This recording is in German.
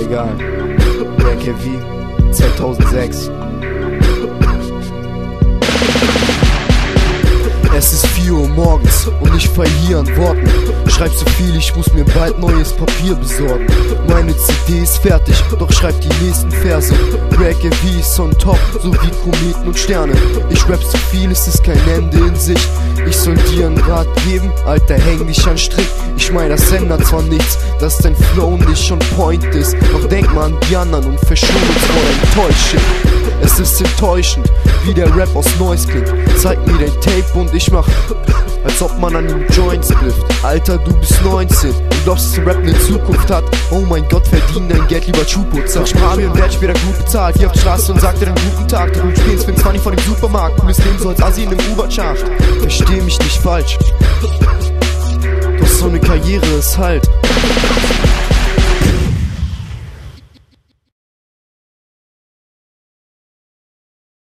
egal. Black Heavy 2006. Es ist 4 Uhr morgens und ich feil hier an Worten. Schreib so viel, ich muss mir bald neues Papier besorgen. Meine CD ist fertig, doch schreib die nächsten Verse. Black Heavy ist on top, so wie Kometen und Sterne. Ich rap so viel, es ist kein Ende in Sicht. Ich soll dir einen Rat geben, Alter, häng dich an Strick. Ich mein, das ändert zwar nichts, dass dein Flow nicht schon point ist. Doch denk mal an die anderen und verschone uns vor dein Täuschen. Es ist enttäuschend, wie der Rap aus Neuss klingt. Zeig mir dein Tape und ich mach, als ob man an den Joints blifft. Alter, du bist 19 und glaubst, dass Rap eine Zukunft hat. Oh mein Gott, verdien dein Geld lieber Chuput. Sag Sprache und werd später gut bezahlt. Geh auf die Straße und sag dir dann guten Tag. Du spielst für 20 von dem Supermarkt. Cooles Leben so als Assi in einem Uber-Schacht. Versteh mich nicht falsch, doch so eine Karriere ist halt